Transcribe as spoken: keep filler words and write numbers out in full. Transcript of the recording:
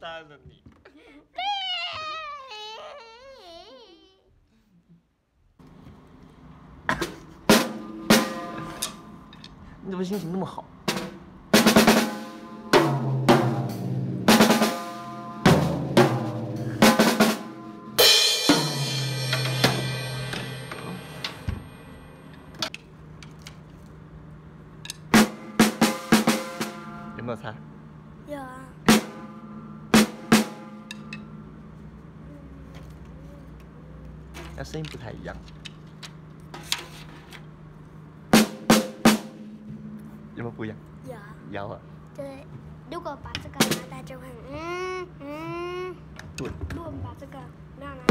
搭着你。你怎么心情那么好？有没有猜？ 有啊。 那声音不太一样。有没有不一样？ 有啊。 有啊。 对，如果把这个拿来就会嗯嗯。 对。 如果把这个没有拿